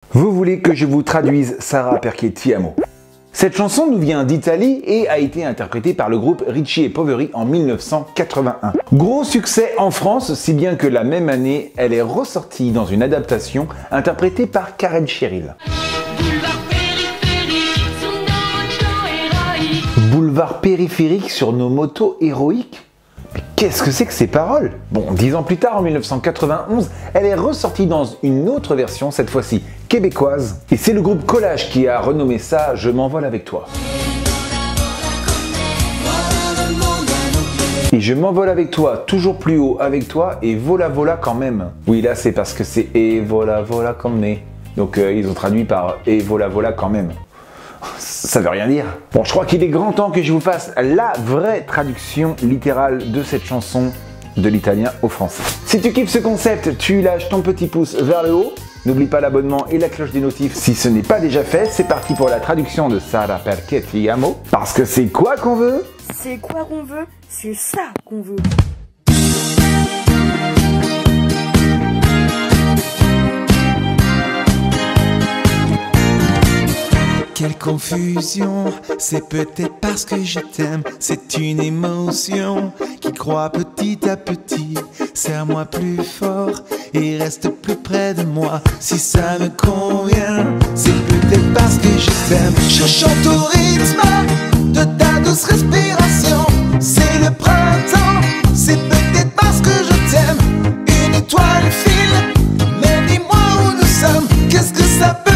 Vous voulez que je vous traduise Sara perché ti amo? Cette chanson nous vient d'Italie et a été interprétée par le groupe Ricci et Poveri en 1981. Gros succès en France, si bien que la même année, elle est ressortie dans une adaptation interprétée par Karen Cheryl. Boulevard périphérique sur nos motos héroïques? Mais qu'est-ce que c'est que ces paroles? Bon, 10 ans plus tard, en 1991, elle est ressortie dans une autre version, cette fois-ci québécoise. Et c'est le groupe Collage qui a renommé ça « Je m'envole avec toi ». Et je m'envole avec toi, toujours plus haut avec toi, et vola vola quand même. Oui, là c'est parce que c'est et vola vola quand même. Donc ils ont traduit par et vola vola quand même. Ça veut rien dire. Bon, je crois qu'il est grand temps que je vous fasse la vraie traduction littérale de cette chanson de l'italien au français. Si tu kiffes ce concept, tu lâches ton petit pouce vers le haut. N'oublie pas l'abonnement et la cloche des notifs si ce n'est pas déjà fait. C'est parti pour la traduction de Sara perché ti amo. Parce que c'est quoi qu'on veut? C'est quoi qu'on veut? C'est ça qu'on veut. Quelle confusion, c'est peut-être parce que je t'aime, c'est une émotion qui croît petit à petit. Serre-moi plus fort et reste plus près de moi. Si ça me convient, c'est peut-être parce que je t'aime. Je chante au rythme de ta douce respiration. C'est le printemps, c'est peut-être parce que je t'aime. Une étoile file, mais dis-moi où nous sommes, qu'est-ce que ça peut